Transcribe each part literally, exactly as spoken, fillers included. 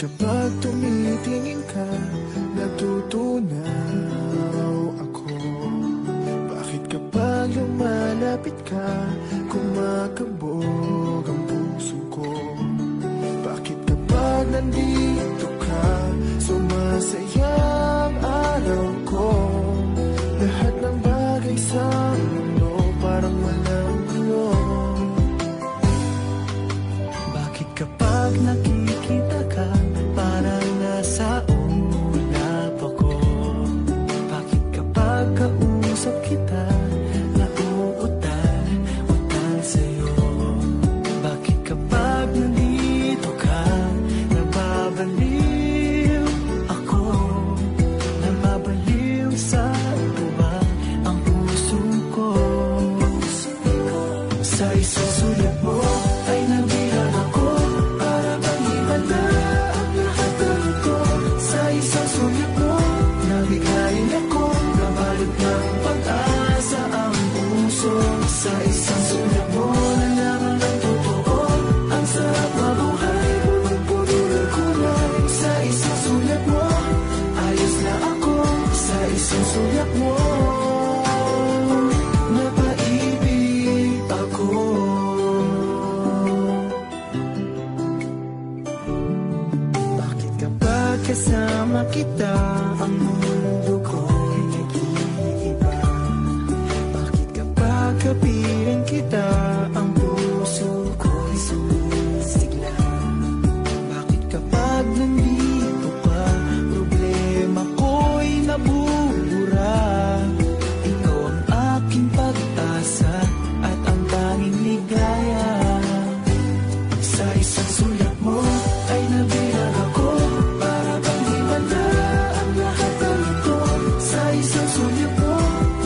kapag tumitingin ka, natutunaw ako? Bakit kapag lumalapit ka, kumakabog ang puso ko? Bakit kapag nandito ka, sumasaya ang araw ko? Lahat ng bagay sa mundo parang walang gulo. Bakit kapag nakikita ka, parang nasa ulap ako? Bakit kapag kausap kita, nauutal, utal sa'yo? Bakit kapag nandito ka, nababaliw ako? Nababaliw sa tuwa ang puso ko. Sa isang sulat mo ay nabilang ako, para bang himala ang lahat ng ito. Sa isang sulat mo, nabigayin ako, nabalot ng pag-asa ang puso. Sa isang sulat mo, nalaman ng totoo, ang sarap mabuhay, punong-puno ng kulay. Sa isang sulat mo, ayos na ako. Sa isang sulat mo, napaibig ako. Bakit kapag kasama kita, ang mundo ko'y nag-iiba? Bakit kapag kapiling kita, ang puso ko'y sumisigla? Bakit kapag nandito ka, problema ko'y nabubura? Ikaw ang aking pag-asa at ang tanging ligaya. Sa isang sulat mo ay nabilang ako, para bang himala ang lahat ng ito. Sa isang sulat mo,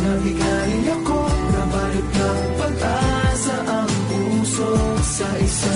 nabigayin ako, nabalot ng pag-asa ang puso. Sa isang